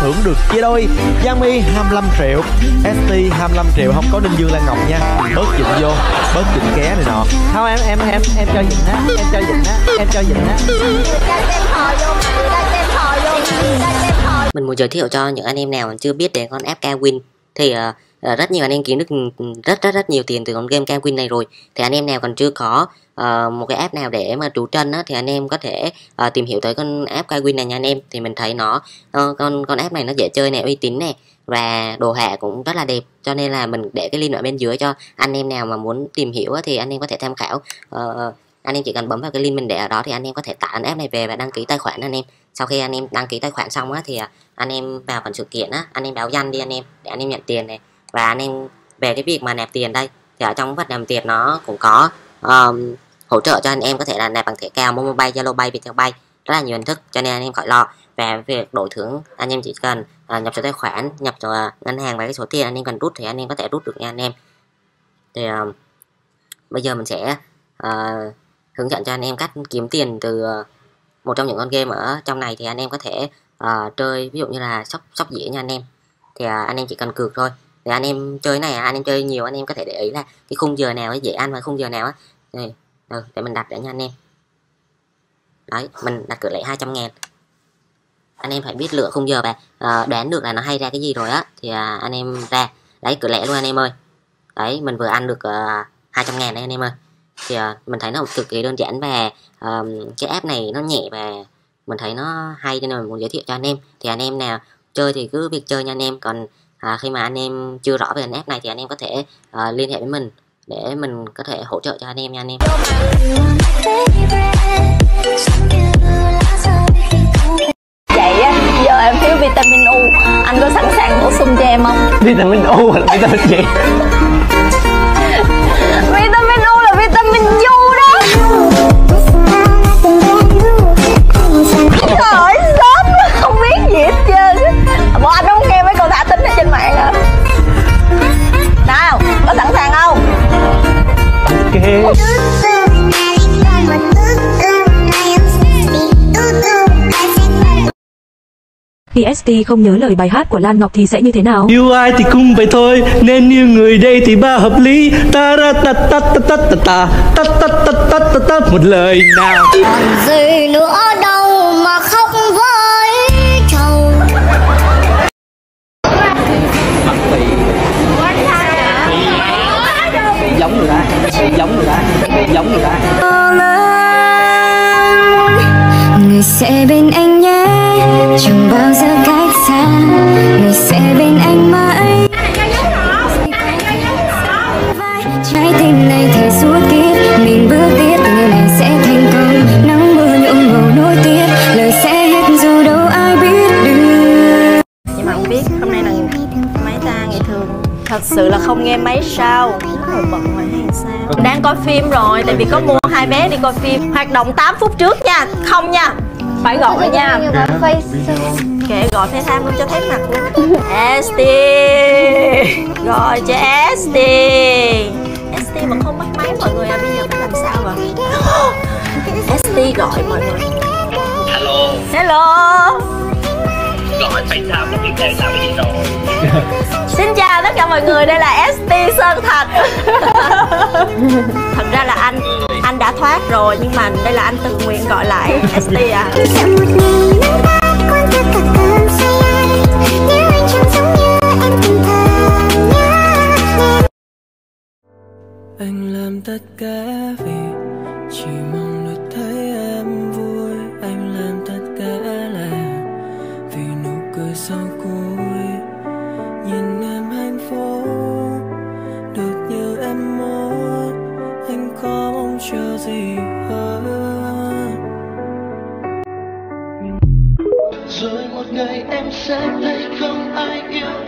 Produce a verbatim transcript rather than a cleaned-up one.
thưởng được chia đôi. Giang My hai mươi lăm triệu, ét tê hai mươi lăm triệu, không có Đinh Dương Lan Ngọc nha. Bớt dịnh vô, bớt dịnh ké này nọ. Thôi em em em em cho dịnh á, em cho dịnh á, em cho dịnh á. Mình muốn giới thiệu cho những anh em nào chưa biết đến con app Kwin thì uh, rất nhiều anh em kiếm được rất rất rất nhiều tiền từ con game Kwin này rồi. Thì anh em nào còn chưa có uh, một cái app nào để mà trú chân á, thì anh em có thể uh, tìm hiểu tới con app Kwin này nha anh em. Thì mình thấy nó uh, con con app này nó dễ chơi này, uy tín này, và đồ họa cũng rất là đẹp, cho nên là mình để cái link ở bên dưới cho anh em nào mà muốn tìm hiểu á, thì anh em có thể tham khảo. Uh, anh em chỉ cần bấm vào cái link mình để ở đó thì anh em có thể tải app này về và đăng ký tài khoản anh em. Sau khi anh em đăng ký tài khoản xong á, thì anh em vào phần sự kiện á, anh em báo danh đi anh em để anh em nhận tiền này. Và anh em về cái việc mà nạp tiền đây thì ở trong phần nạp tiền nó cũng có um, hỗ trợ cho anh em có thể là nạp bằng thẻ cào, Momo Pay, Zalo Pay, Viettel Pay, rất là nhiều hình thức, cho nên anh em khỏi lo. Và việc đổi thưởng anh em chỉ cần uh, nhập số tài khoản, nhập cho uh, ngân hàng và cái số tiền anh em cần rút thì anh em có thể rút được nha anh em. Thì uh, bây giờ mình sẽ uh, hướng dẫn cho anh em cách kiếm tiền từ uh, một trong những con game ở trong này. Thì anh em có thể uh, chơi ví dụ như là sóc sóc dĩa nha anh em. Thì uh, anh em chỉ cần cược thôi. Thì anh em chơi này, anh em chơi nhiều anh em có thể để ý là cái khung giờ nào dễ ăn và khung giờ nào á. Đây, ừ, để mình đặt để nha anh em. Đấy, mình đặt cược lại hai trăm ngàn. Anh em phải biết lựa khung giờ và uh, đoán được là nó hay ra cái gì rồi á, thì uh, anh em ra. Đấy, cược lẻ luôn anh em ơi. Đấy, mình vừa ăn được uh, hai trăm ngàn đấy anh em ơi. Thì uh, mình thấy nó cực kỳ đơn giản và uh, cái app này nó nhẹ và mình thấy nó hay, nên là mình muốn giới thiệu cho anh em. Thì anh em nào chơi thì cứ việc chơi nha anh em. Còn uh, khi mà anh em chưa rõ về app này thì anh em có thể uh, liên hệ với mình để mình có thể hỗ trợ cho anh em nha anh em. Vậy á, giờ em thiếu vitamin U, anh có sẵn sàng bổ sung cho em không? Vitamin U là vitamin gì? Vitamin U là vitamin U đó. Trời ơi, sớm không biết gì hết trơn. Bộ anh không nghe mấy câu thả tính ở trên mạng à? Nào, có sẵn sàng không? Ok. Khi ét tê không nhớ lời bài hát của Lan Ngọc thì sẽ như thế nào? Yêu ai thì cũng vậy thôi, nên yêu người đây thì ba hợp lý. Ta ra ta ta ta ta ta ta ta ta ta ta ta ta một lời nào. Còn gì nữa đâu mà khóc với trầu. Giống người ta, giống người ta, giống người ta. Người sẽ bên anh nhé, chẳng bao giờ cách xa. Người sẽ bên anh mãi. Trái tim này thể suốt kiếp, mình bước tiếp người này sẽ thành công. Nắng mưa nhuộm màu nối tiếp, lời sẽ hết dù đâu ai biết được. Nhưng mà không biết hôm nay là mấy ta ngày thường thật sự là không nghe mấy sao, hồi bận ngoài hay sao. Đang coi phim rồi, tại vì có mua hai vé đi coi phim. Hoạt động tám phút trước nha, không nha, phải gọi nha. Kệ gọi FaceTime luôn cho thấy mặt luôn. ét tê gọi cho ét tê. ét tê mà không bắt máy mọi người à, bây giờ phải làm sao vậy? ét tê gọi mọi người. Hello. Hello. Gọi FaceTime có việc để làm cái gì rồi? Xin chào tất cả mọi người, đây là ét tê Sơn Thạch. Thật ra là anh anh đã thoát rồi, nhưng mà đây là anh tự nguyện gọi lại ét tê à. Anh làm tất cả vì chỉ mong được thấy em vui. Anh làm tất cả là vì nụ cười sau cuối. Nhìn em hạnh phúc được như em muốn, anh có mong chờ gì hơn. Rồi một ngày em sẽ thấy không ai yêu